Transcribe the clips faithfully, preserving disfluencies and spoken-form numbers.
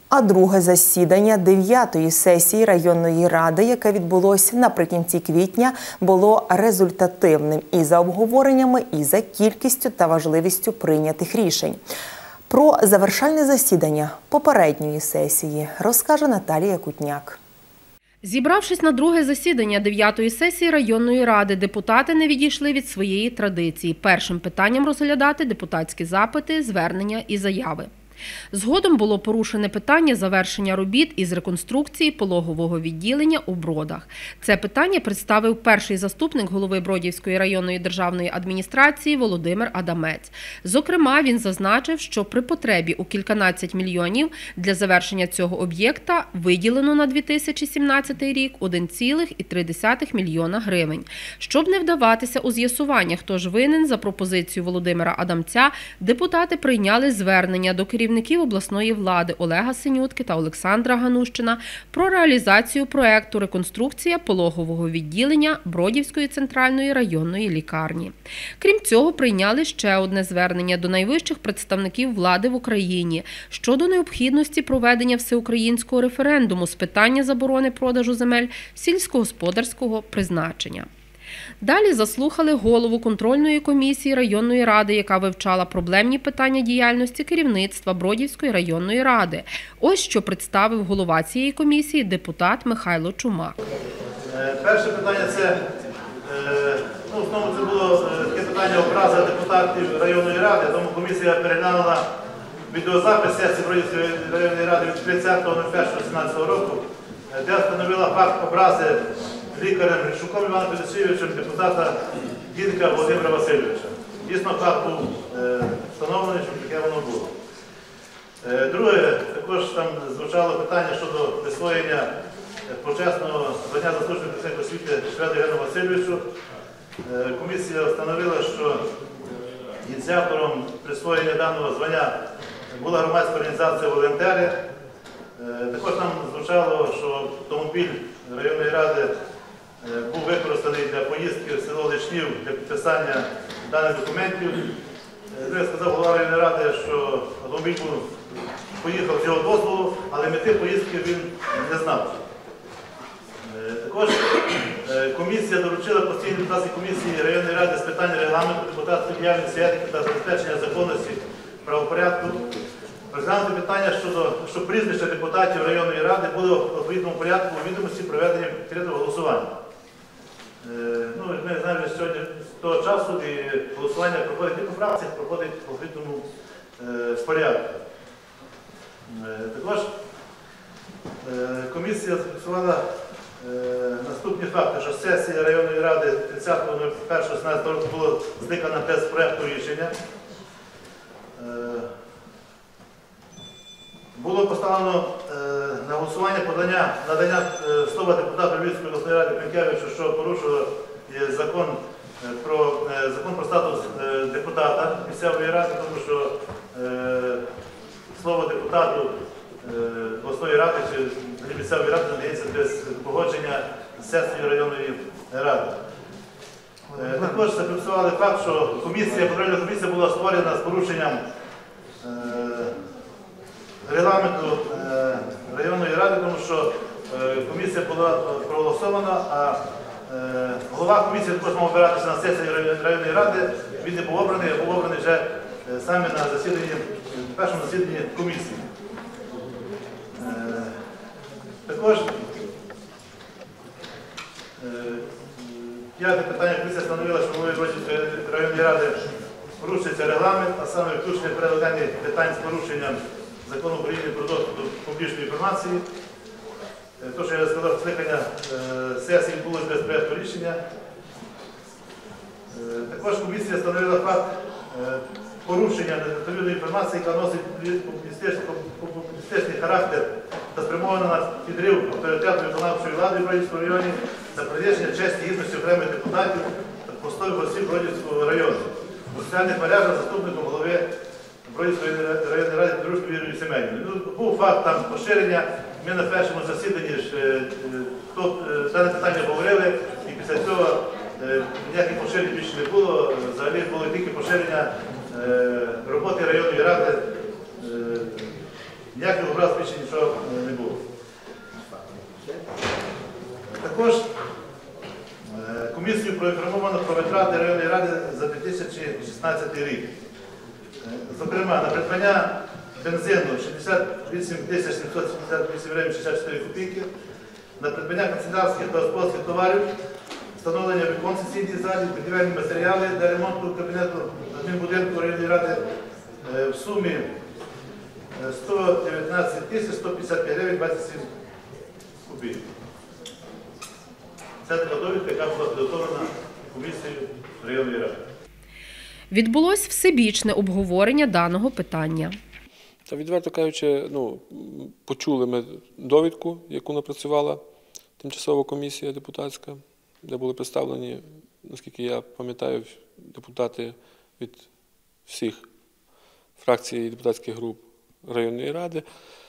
А друге засідання дев'ятої сесії районної ради, яке відбулося наприкінці квітня, було результативним і за обговореннями, і за кількістю та важливістю прийнятих рішень. Про завершальне засідання попередньої сесії розкаже Наталія Кутняк. Зібравшись на друге засідання дев'ятої сесії районної ради, депутати не відійшли від своєї традиції. Першим питанням розглядати депутатські запити, звернення і заяви. Згодом було порушене питання завершення робіт із реконструкції пологового відділення у Бродах. Це питання представив перший заступник голови Бродівської районної державної адміністрації Володимир Адамець. Зокрема, він зазначив, що при потребі у кільканадцять мільйонів для завершення цього об'єкта виділено на дві тисячі сімнадцятий рік один цілих три десятих мільйона гривень. Щоб не вдаватися у з'ясування, хто ж винен, за пропозицією Володимира Адамця, депутати прийняли звернення до керівництва керівників обласної влади Олега Синютки та Олександра Ганущина про реалізацію проєкту «Реконструкція пологового відділення Бродівської центральної районної лікарні». Крім цього, прийняли ще одне звернення до найвищих представників влади в Україні щодо необхідності проведення всеукраїнського референдуму з питання заборони продажу земель сільськогосподарського призначення. Далі заслухали голову контрольної комісії районної ради, яка вивчала проблемні питання діяльності керівництва Бродівської районної ради. Ось що представив голова цієї комісії депутат Михайло Чумак. Перше питання – це, ну, в основному це було таке питання образи депутатів районної ради, тому комісія переглянула відеозапис сесії Бродівської районної ради від тридцятого першого дві тисячі сімнадцятого року, де встановила факт образи лікарем Грищуком Іваном Федосійовичем депутата Дідка Володимира Васильовича. Дійсно, факт був е, встановлений, що таке воно було. Е, друге, також там звучало питання щодо присвоєння почесного звання заслуженого працівника освіти Шведу Євгену Васильовичу. Е, комісія встановила, що ініціатором присвоєння даного звання була громадська організація «Волонтери». Е, також там звучало, що автомобіль районної ради був використаний для поїздки в село Лишнів для підписання даних документів. Я сказав голова районної ради, що автомобіль поїхав з його дозволу, але мети поїздки він не знав. Також комісія доручила постійній депутатській комісії районної ради з питань регламенту, депутатської діяльності, етики та забезпечення законності правопорядку розглянути питання щодо, щоб прізвища депутатів районної ради були в відповідному порядку у відомості проведення відкритого голосування. Ну, ми знаємо, що сьогодні з того часу і голосування проходить не по фракціях, проходить у відповідному порядку. Також комісія зафіксувала наступні факти, що сесія районної ради тридцятого першого дві тисячі сімнадцятого року було зникано без проєкту рішення. Було поставлено е, на голосування подання, надання е, слова депутата Львівської обласної ради Пенкевичу, що порушило е, закон, е, про, е, закон про статус е, депутата місцевої ради, тому що е, слово депутату е, обласної ради чи місцевої ради надається без погодження з сесією районної ради. Е, також зафіксували факт, що комісія, контрольна комісія була створена з порушенням е, регламенту е, районної ради, тому що е, комісія була проголосована, а е, голова комісії також мав обиратися на сесії районної ради, він не був обраний, а був обраний вже е, саме на засіданні, першому засіданні комісії. Е, також е, п'яте питання, комісія встановила, що головою Бродівської районної ради порушується регламент, а саме включення порядок денний питань з порушенням Закону України про доступ до публічної інформації. Те, що я сказав, скликання сесії було без проєкту рішення. Також комісія встановила факт порушення недостовірної інформації, яка носить публістичний характер та спрямована на підрив авторитету виконавчої влади в Бродівському районі та приниження честі і гідності окремих депутатів та постійних осіб Бродівського району. У соціальних мережах заступником голови Бродівської районної ради Дружби Вірою Семенівною. Ну, був факт там поширення. Ми на першому засіданні ж дане питання говорили, і після цього е, ніяких поширень більше не було. Взагалі було тільки поширення е, роботи районної ради. Е, ніяких образ більше нічого витрати районної ради за дві тисячі шістнадцятий рік. Зокрема, на придбання бензину шістдесят вісім тисяч сімсот сімдесят вісім гривень шістдесят чотири копійки, на придбання канцелярських та господарських товарів, встановлення вікон в сесійній залі, будівельні матеріали для ремонту кабінету адмінбудинку районної ради в сумі сто дев'ятнадцять тисяч сто п'ятдесят п'ять гривень двадцять сім копійок. Це така довідка, яка була підготовлена комісією районної ради. Відбулось всебічне обговорення даного питання. Та відверто кажучи, ну, почули ми довідку, яку напрацювала тимчасова комісія депутатська, де були представлені, наскільки я пам'ятаю, депутати від всіх фракцій і депутатських груп районної ради.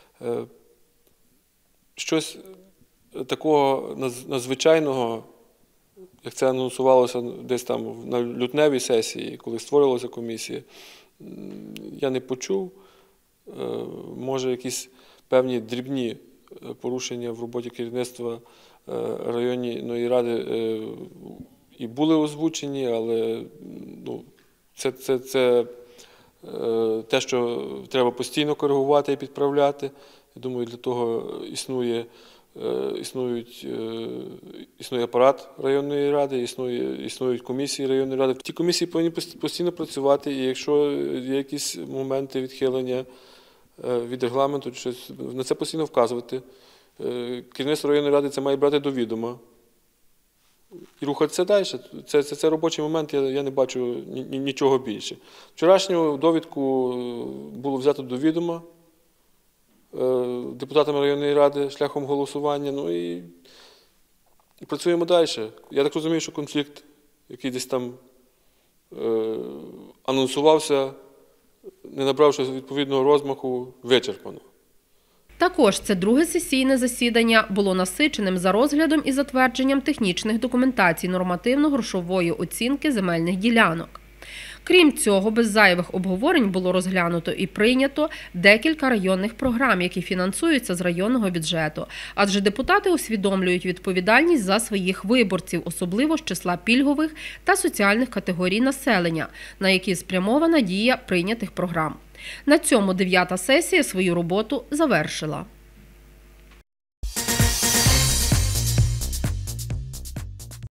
Щось такого надзвичайного, як це анонсувалося десь там на лютневій сесії, коли створювалася комісія, я не почув. Може, якісь певні дрібні порушення в роботі керівництва районної ради і були озвучені, але ну, це, це, це те, що треба постійно коригувати і підправляти. Я думаю, для того існує, існують, існує апарат районної ради, існує, існують комісії районної ради. Ті комісії повинні постійно працювати, і якщо є якісь моменти відхилення від регламенту, щось, на це постійно вказувати. Керівництво районної ради це має брати до відома і рухатися далі. Це, це, це робочий момент, я, я не бачу нічого більше. Вчорашню довідку було взято до відома депутатами районної ради шляхом голосування, ну і, і працюємо далі. Я так розумію, що конфлікт, який десь там е, анонсувався, не набравши відповідного розмаху, вичерпано. Також це друге сесійне засідання було насиченим за розглядом і затвердженням технічних документацій нормативно-грошової оцінки земельних ділянок. Крім цього, без зайвих обговорень було розглянуто і прийнято декілька районних програм, які фінансуються з районного бюджету. Адже депутати усвідомлюють відповідальність за своїх виборців, особливо з числа пільгових та соціальних категорій населення, на які спрямована дія прийнятих програм. На цьому дев'ята сесія свою роботу завершила.